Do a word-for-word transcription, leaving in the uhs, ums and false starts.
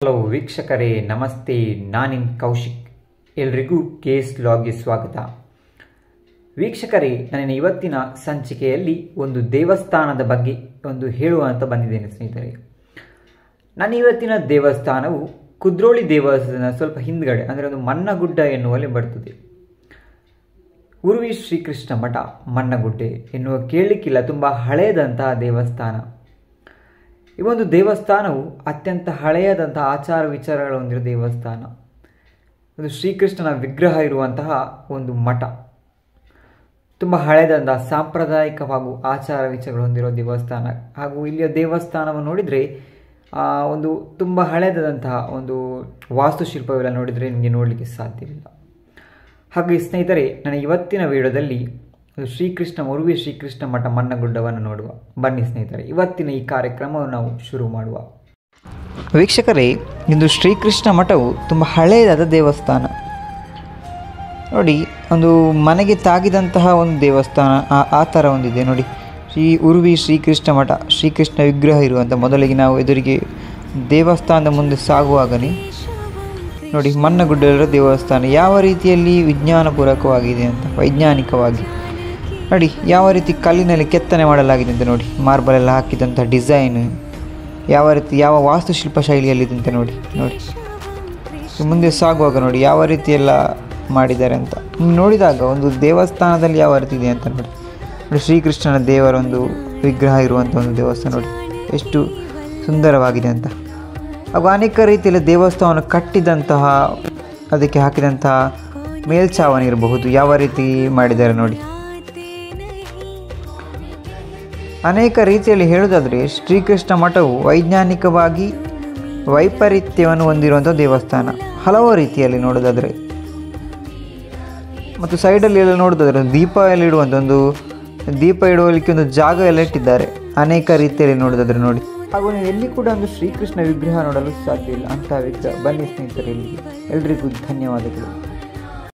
Hello ವೀಕ್ಷಕರೇ, ನಮಸ್ತೆ. ನಾನಿನ್ ಕೌಶಿಕ್. ಎಲ್ರಿಗೂ ಕೇಸ್ ಲಾಗ್ಗೆ ಸ್ವಾಗತ. ವೀಕ್ಷಕರೇ, ನನ್ನ ಇವತ್ತಿನ ಸಂಚಿಕೆಯಲ್ಲಿ ಒಂದು ದೇವಸ್ಥಾನದ ಬಗ್ಗೆ ಒಂದು ಹೇಳುವಂತ ಬಂದಿದ್ದೇನೆ ಸ್ನೇಹಿತರೆ. ನನ್ನ ಇವತ್ತಿನ ದೇವಸ್ಥಾನವು ಕುದ್ರೋಳಿ ದೇವಸ್ಥಾನ ಸ್ವಲ್ಪ ಹಿಂದ್ಗಡೆ ಅಂದರೆ ಒಂದು ಮನ್ನಗುಡ್ಡ ಎನ್ನುವಲ್ಲಿ ಬರ್ತದೆ. ಉರ್ವಿ ಶ್ರೀಕೃಷ್ಣ ಮಠ ಮನ್ನಗುಡ್ಡೆ ಎನ್ನುವ ಕೇಳಲಿಕ್ಕಿಲ್ಲ, ತುಂಬ ಹಳೆಯದಂತಹ ದೇವಸ್ಥಾನ. ಈ ಒಂದು ದೇವಸ್ಥಾನವು ಅತ್ಯಂತ ಹಳೆಯದಂತಹ ಆಚಾರ ವಿಚಾರಗಳು ಹೊಂದಿರುವ ದೇವಸ್ಥಾನ. ಒಂದು ಶ್ರೀಕೃಷ್ಣನ ವಿಗ್ರಹ ಇರುವಂತಹ ಒಂದು ಮಠ, ತುಂಬ ಹಳೆಯದಂತಹ ಸಾಂಪ್ರದಾಯಿಕ ಹಾಗೂ ಆಚಾರ ವಿಚಾರಗಳು ಹೊಂದಿರುವ ದೇವಸ್ಥಾನ. ಹಾಗೂ ಇಲ್ಲಿಯ ದೇವಸ್ಥಾನವನ್ನು ನೋಡಿದರೆ ಒಂದು ತುಂಬ ಹಳೆಯದಾದಂತಹ ಒಂದು ವಾಸ್ತುಶಿಲ್ಪವೆಲ್ಲ ನೋಡಿದರೆ ನಿಮಗೆ ನೋಡಲಿಕ್ಕೆ ಸಾಧ್ಯವಿಲ್ಲ. ಹಾಗೆ ಸ್ನೇಹಿತರೆ, ನನ್ನ ಇವತ್ತಿನ ವಿಡಿಯೋದಲ್ಲಿ ಶ್ರೀಕೃಷ್ಣ ಉರ್ವಿ ಶ್ರೀಕೃಷ್ಣ ಮಠ ಮನ್ನಗುಡ್ಡವನ್ನು ನೋಡುವ. ಬನ್ನಿ ಸ್ನೇಹಿತರೆ, ಇವತ್ತಿನ ಈ ಕಾರ್ಯಕ್ರಮವನ್ನು ನಾವು ಶುರು ಮಾಡುವ. ವೀಕ್ಷಕರೇ, ಇಂದು ಶ್ರೀಕೃಷ್ಣ ಮಠವು ತುಂಬ ಹಳೆಯದಾದ ದೇವಸ್ಥಾನ. ನೋಡಿ, ಒಂದು ಮನೆಗೆ ತಾಗಿದಂತಹ ಒಂದು ದೇವಸ್ಥಾನ ಆ ಥರ ಒಂದಿದೆ ನೋಡಿ. ಶ್ರೀ ಉರ್ವಿ ಶ್ರೀಕೃಷ್ಣ ಮಠ, ಶ್ರೀಕೃಷ್ಣ ವಿಗ್ರಹ ಇರುವಂಥ. ಮೊದಲಿಗೆ ನಾವು ಎದುರಿಗೆ ದೇವಸ್ಥಾನದ ಮುಂದೆ ಸಾಗುವಾಗನೇ ನೋಡಿ ಮನ್ನಗುಡ್ಡದ ದೇವಸ್ಥಾನ ಯಾವ ರೀತಿಯಲ್ಲಿ ವಿಜ್ಞಾನಪೂರ್ವಕವಾಗಿದೆ ಅಂತ, ವೈಜ್ಞಾನಿಕವಾಗಿ ನೋಡಿ ಯಾವ ರೀತಿ ಕಲ್ಲಿನಲ್ಲಿ ಕೆತ್ತನೆ ಮಾಡಲಾಗಿದೆ ಅಂತ ನೋಡಿ. ಮಾರ್ಬಲ್ ಎಲ್ಲ ಹಾಕಿದಂಥ ಡಿಸೈನ್ ಯಾವ ರೀತಿ, ಯಾವ ವಾಸ್ತುಶಿಲ್ಪ ಶೈಲಿಯಲ್ಲಿದೆ ಅಂತ ನೋಡಿ. ನೋಡಿ ಮುಂದೆ ಸಾಗುವಾಗ ನೋಡಿ ಯಾವ ರೀತಿ ಎಲ್ಲ ಮಾಡಿದ್ದಾರೆ ಅಂತ ನೋಡಿದಾಗ ಒಂದು ದೇವಸ್ಥಾನದಲ್ಲಿ ಯಾವ ರೀತಿ ಇದೆ ಅಂತ ನೋಡಿ. ನೋಡಿ ಶ್ರೀಕೃಷ್ಣನ ದೇವರ ಒಂದು ವಿಗ್ರಹ ಇರುವಂಥ ಒಂದು ದೇವಸ್ಥಾನ ನೋಡಿ ಎಷ್ಟು ಸುಂದರವಾಗಿದೆ ಅಂತ. ಹಾಗೂ ಅನೇಕ ರೀತಿಯಲ್ಲಿ ದೇವಸ್ಥಾನವನ್ನು ಕಟ್ಟಿದಂತಹ ಅದಕ್ಕೆ ಹಾಕಿದಂತಹ ಮೇಲ್ಛಾವಣಿ ಇರಬಹುದು, ಯಾವ ರೀತಿ ಮಾಡಿದ್ದಾರೆ ನೋಡಿ. ಅನೇಕ ರೀತಿಯಲ್ಲಿ ಹೇಳುವುದಾದರೆ ಶ್ರೀಕೃಷ್ಣ ಮಠವು ವೈಜ್ಞಾನಿಕವಾಗಿ ವೈಪರೀತ್ಯವನ್ನು ಹೊಂದಿರುವಂಥ ದೇವಸ್ಥಾನ ಹಲವು ರೀತಿಯಲ್ಲಿ ನೋಡೋದಾದರೆ. ಮತ್ತು ಸೈಡಲ್ಲಿ ಎಲ್ಲ ನೋಡೋದಾದರೆ ದೀಪ ಎಲ್ಲ ಇಡುವಂಥ ಒಂದು ದೀಪ ಇಡುವಲಿಕ್ಕೆ ಒಂದು ಜಾಗ ಎಲ್ಲ ಇಟ್ಟಿದ್ದಾರೆ ಅನೇಕ ರೀತಿಯಲ್ಲಿ ನೋಡೋದಾದರೆ ನೋಡಿ. ಹಾಗೂ ನೀವು ಎಲ್ಲಿ ಕೂಡ ಒಂದು ಶ್ರೀಕೃಷ್ಣ ವಿಗ್ರಹ ನೋಡಲು ಸಾಧ್ಯವಿಲ್ಲ ಅಂತಹ ವಿಗ್ರಹ. ಬನ್ನಿ ಸ್ನೇಹಿತರೆ, ಎಲ್ಲಿಗೆ ಎಲ್ರಿಗೂ ಧನ್ಯವಾದಗಳು.